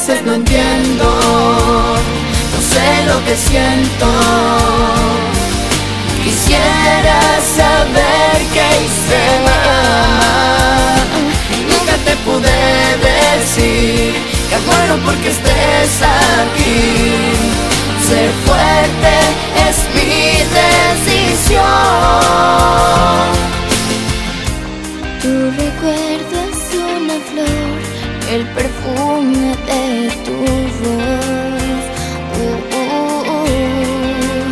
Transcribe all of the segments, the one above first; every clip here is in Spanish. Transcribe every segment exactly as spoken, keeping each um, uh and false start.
veces no entiendo, no sé lo que siento. Quisiera saber qué hice mal y nunca te pude decir que muero porque estés aquí. Ser fuerte es mi decisión. Tu recuerdo es una flor, el perfume de tu voz. Uh, uh, uh.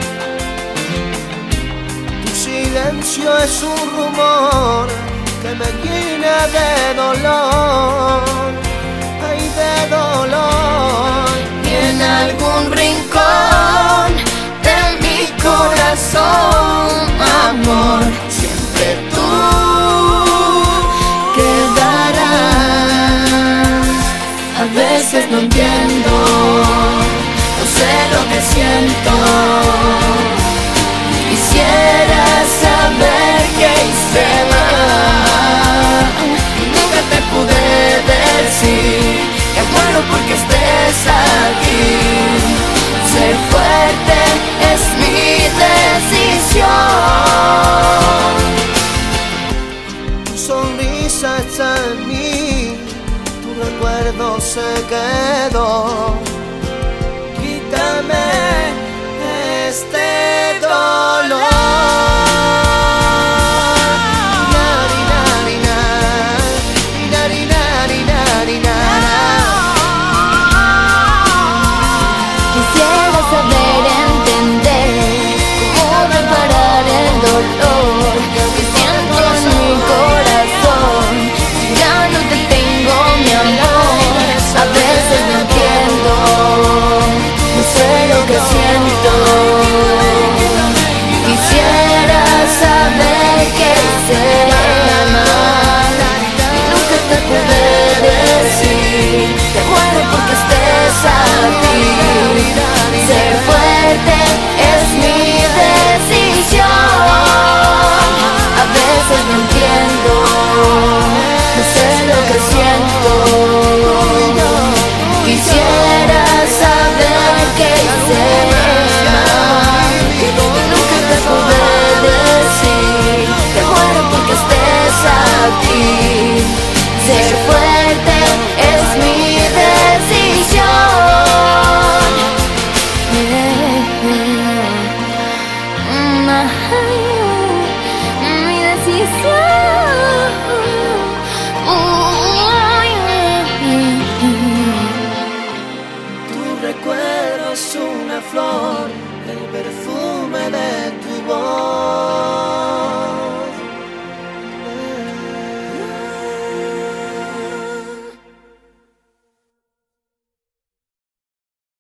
Tu silencio es un rumor que me llena de dolor, ay, de dolor. Y en algún rincón de mi corazón, amor, siempre tú quedarás. A veces no entiendo, no sé lo que siento. Quisiera saber qué hice mal y nunca te pude decir que muero porque estés aquí. Ser fuerte es mi decisión. Tu sonrisa está en mí, tu recuerdo se quedó. Quítame este